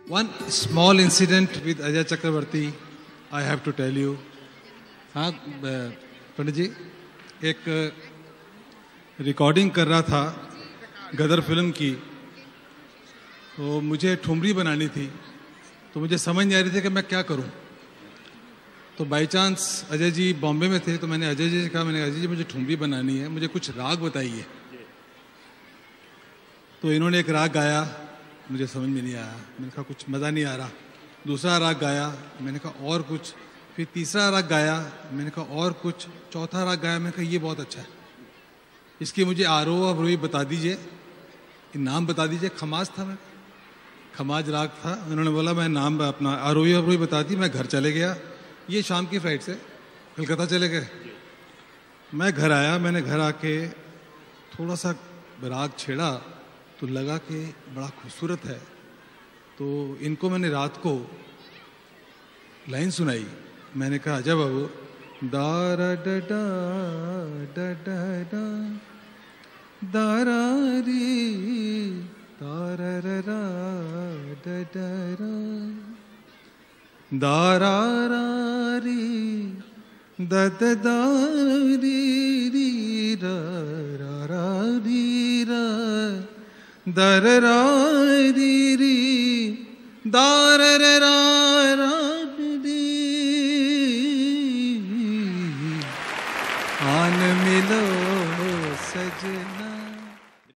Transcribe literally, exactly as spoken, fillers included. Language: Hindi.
One small incident with Ajay Chakravarti, I have to tell you. हाँ पंडित जी, एक रिकॉर्डिंग कर रहा था गदर फिल्म की, तो मुझे ठुमरी बनानी थी, तो मुझे समझ नहीं आ रही थी कि मैं क्या करूं। तो बाई चांस अजय जी बॉम्बे में थे, तो मैंने अजय जी से कहा, मैंने अजय जी मुझे ठुमरी बनानी है, मुझे कुछ राग बताइए। तो इन्होंने एक राग गाया, मुझे समझ में नहीं आया, मैंने कहा कुछ मज़ा नहीं आ रहा। दूसरा राग गाया, मैंने कहा और कुछ। फिर तीसरा राग गाया, मैंने कहा और कुछ। चौथा राग गाया, मैंने कहा ये बहुत अच्छा है, इसकी मुझे आरोह अवरोही बता दीजिए, नाम बता दीजिए। खमाज था, मैं खमाज राग था। उन्होंने बोला मैं नाम अपना आरोही अवरोही बता दी। मैं घर चले गया, ये शाम की फ्लाइट से कलकत्ता चले गए। मैं घर आया, मैंने घर आके थोड़ा सा राग छेड़ा तो लगा कि बड़ा खूबसूरत है। तो इनको मैंने रात को लाइन सुनाई, मैंने कहा अजय बाबू, दा रा डा डा डा डा डा दा रा री दा रा रा रा डा डा रा दा रा रा री दा दा दा री री रा रा रा री रा दा रा रा री री दा रा रा